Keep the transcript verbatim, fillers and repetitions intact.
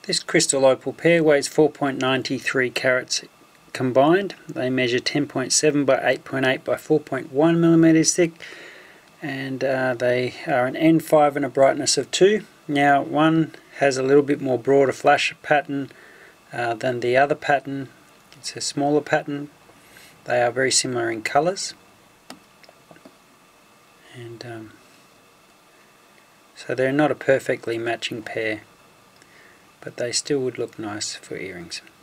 This crystal opal pair weighs four point nine three carats combined. They measure ten point seven by eight point eight by four point one millimeters thick, and uh, they are an N five and a brightness of two. Now one has a little bit more broader flash pattern uh, than the other pattern. It's a smaller pattern. They are very similar in colours, and um, so they're not a perfectly matching pair, but they still would look nice for earrings.